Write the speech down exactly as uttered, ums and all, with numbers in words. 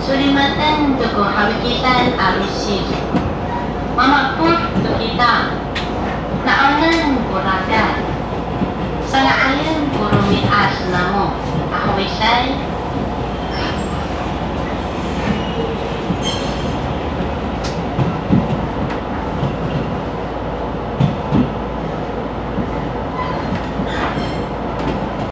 Sulimatan tuku hawikitan alusir. Mamapun tu kita naanan kurada. Sangat ayam kurumi as namo. Ahowisay